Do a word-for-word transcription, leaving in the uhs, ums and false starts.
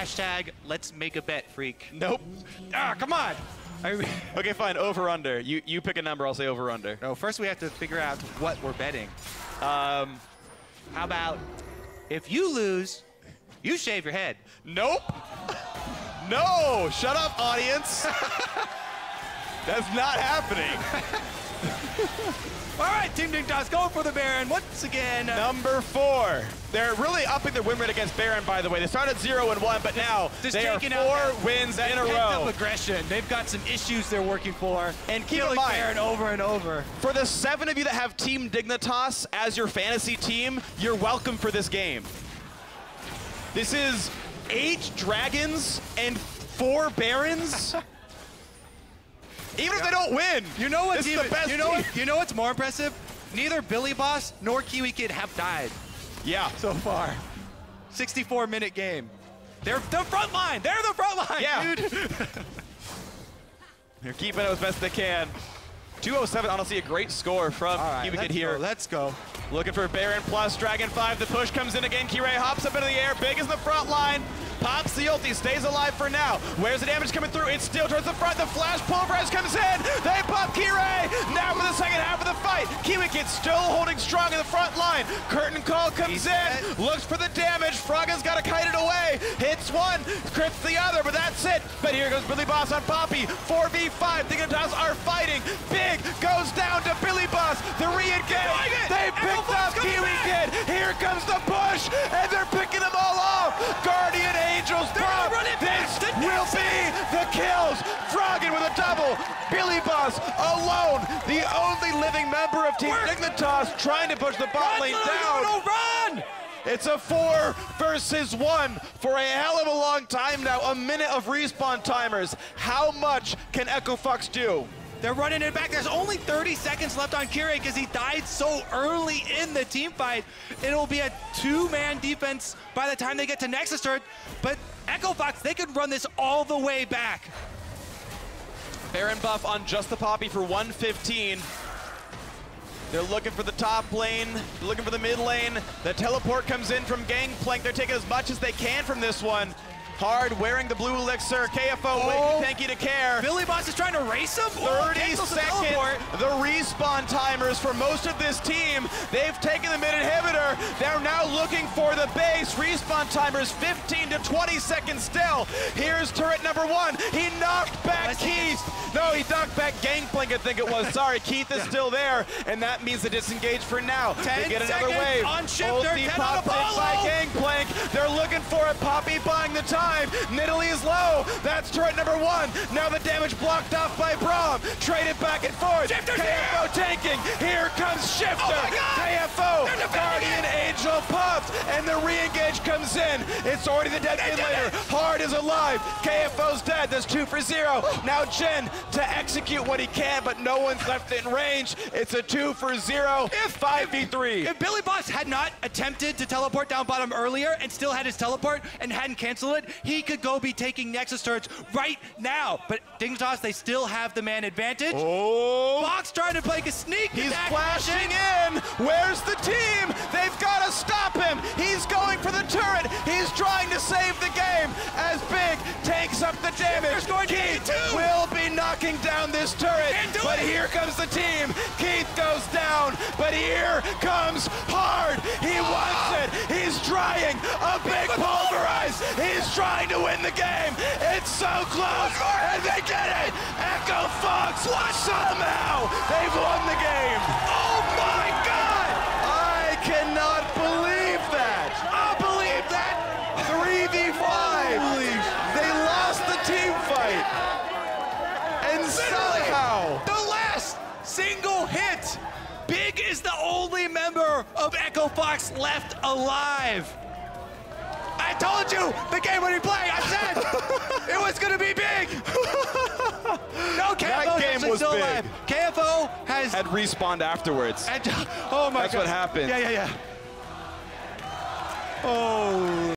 Hashtag let's make a bet, freak. Nope. Ah, come on. I, Okay, fine. Over under. You you pick a number. I'll say over under. no, first we have to figure out what we're betting. Um, How about if you lose, you shave your head? nope. No. Shut up, audience. That's not happening. All right, Team Dignitas going for the Baron once again. Number four. They're really upping their win rate against Baron, by the way. They started zero and one, but now Just they are taking out four that- wins that in a pent-up row. aggression. They've got some issues they're working for, And keep in killing mind- Baron over and over. For the seven of you that have Team Dignitas as your fantasy team, you're welcome for this game. This is eight dragons and four barons. Even if they don't win, You know what's this is even, the best you know team. what, you know what's more impressive? Neither Billy Boss nor Kiwi Kid have died Yeah. so far. sixty-four minute game. They're the front line. They're the front line, Yeah. dude. They're keeping it as best they can. two oh seven, honestly, a great score from All right, Kiwi Kid let's here. go, let's go. Looking for Baron plus Dragon five. The push comes in again. Kirei hops up into the air. Big is the front line. Pops the ulti. Stays alive for now. Where's the damage coming through? It's still towards the front. The flash pulverize comes in. They pop Kirei. Now for the second half of the fight. Kiwi Kid still holding strong in the front line. Curtain call comes He's in. dead. Looks for the damage. Fraga's got to kite it away. Hits one. Crits the other, but that's it. But here goes Billy Boss on Poppy. four v five. Dignitas are fighting. Big goes down to Billy Boss. The re-engage. They picked up Kiwi Kid. Here comes the push, and they're picking them all off. Guardian Angels pop. run it This back to will be the kills. Froggen with a double. Billy Boss alone, the only living member of Team Work. Dignitas, trying to push the bot lane down. No, run! It's a four versus one for a hell of a long time now. A minute of respawn timers. How much can Echo Fox do? They're running it back. There's only thirty seconds left on Kirei because he died so early in the team fight. It'll be a two-man defense by the time they get to Nexus turret. But Echo Fox, they could run this all the way back. Baron buff on just the Poppy for one fifteen. They're looking for the top lane, looking for the mid lane. The teleport comes in from Gangplank. They're taking as much as they can from this one. Hard wearing the blue elixir. K F O Oh. waiting tanky to care. Billy Boss is trying to race him. Oh, thirty cancels the second, teleport. the respawn timers for most of this team. They've taken the mid inhibitor. They're now looking for the base. Respawn timers fifteen to twenty seconds still. Here's turret number one. He knocked back Let's Keith. No, he knocked back Gangplank, I think it was. Sorry, Keith is still there, and that means the disengage for now. ten They get another seconds wave. on Shifter, Ulti ten on popped in Apollo. by Gangplank. They're looking for it. Poppy buying the time. Nidalee is low. That's turret number one. Now the damage blocked off by Braum. Traded back and forth. Shifter's K F O here. tanking. Here comes Shifter. Oh my God. K F O. They're defending Guardian it. Angel popped, and the re-engage comes in. It's already the dead mid did laner. it. Hard is alive. K F O's dead. That's two for zero. Now Jin to execute what he can, but no one's left in range. It's a two for zero. five v three. If Billy Boss had not attempted to teleport down bottom earlier and still had his teleport and hadn't canceled it, he could go be taking Nexus turrets right now. But Dignitas, they still have the man advantage. Oh. Fox trying to play a sneak He's attack flashing mission. in. Where's the team? They've got to stop him. He's going for the turret. He's trying to save the game as Big takes up the damage. Shifter's going to Keith get it too. will be knocking down this turret. Can't do But it. here comes the team. Keith goes down, but here comes Hard. He wants it. He's trying a big pulverize. He's trying to win the game. It's so close, and they get it. Echo Fox, somehow they've won the game. Oh my God! I cannot believe that. I believe that. three v five. They lost the team fight. And somehow. The last single hit. Big is the only member of Echo Fox left alive. I told you the game would be playing. I said it was going to be Big. No, K F O That game actually was still big. alive. K F O has. Had respawned afterwards. And, oh my That's God. what happened. Yeah, yeah, yeah. Oh.